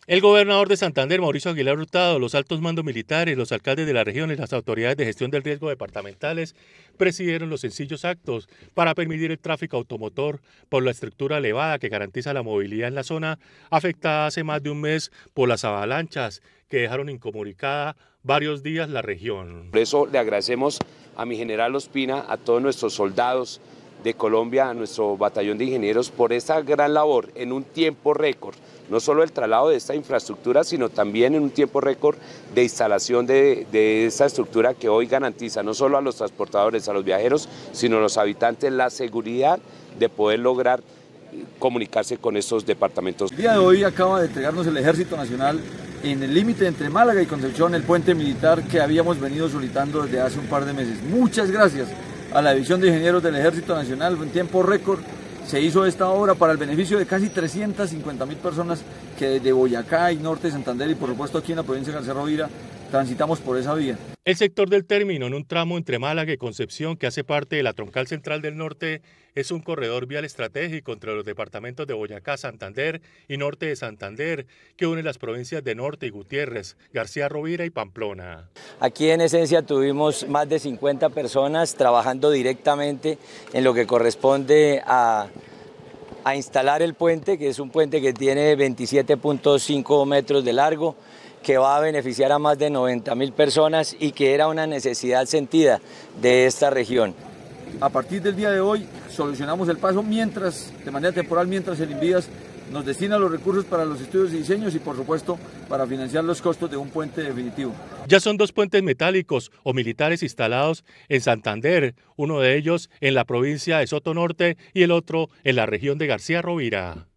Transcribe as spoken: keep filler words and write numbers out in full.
El gobernador de Santander, Mauricio Aguilar Hurtado, los altos mandos militares, los alcaldes de la región y las autoridades de gestión del riesgo departamentales presidieron los sencillos actos para permitir el tráfico automotor por la estructura elevada que garantiza la movilidad en la zona afectada hace más de un mes por las avalanchas que dejaron incomunicada varios días la región. Por eso le agradecemos a mi general Ospina, a todos nuestros soldados de Colombia, a nuestro batallón de ingenieros por esta gran labor en un tiempo récord, no solo el traslado de esta infraestructura, sino también en un tiempo récord de instalación de, de esta estructura que hoy garantiza no solo a los transportadores, a los viajeros, sino a los habitantes la seguridad de poder lograr comunicarse con estos departamentos. El día de hoy acaba de entregarnos el Ejército Nacional en el límite entre Málaga y Concepción el puente militar que habíamos venido solicitando desde hace un par de meses. Muchas gracias a la División de Ingenieros del Ejército Nacional, en tiempo récord se hizo esta obra para el beneficio de casi trescientas cincuenta mil personas que desde Boyacá y norte de Santander y por supuesto aquí en la provincia de García Rovira transitamos por esa vía. El sector del término, en un tramo entre Málaga y Concepción que hace parte de la troncal central del norte, es un corredor vial estratégico entre los departamentos de Boyacá, Santander y norte de Santander, que une las provincias de Norte y Gutiérrez, García Rovira y Pamplona. Aquí en esencia tuvimos más de cincuenta personas trabajando directamente en lo que corresponde a, a instalar el puente, que es un puente que tiene veintisiete punto cinco metros de largo, que va a beneficiar a más de noventa mil personas y que era una necesidad sentida de esta región. A partir del día de hoy solucionamos el paso mientras, de manera temporal, mientras el Invías nos destina los recursos para los estudios y diseños y por supuesto para financiar los costos de un puente definitivo. Ya son dos puentes metálicos o militares instalados en Santander, uno de ellos en la provincia de Soto Norte y el otro en la región de García Rovira.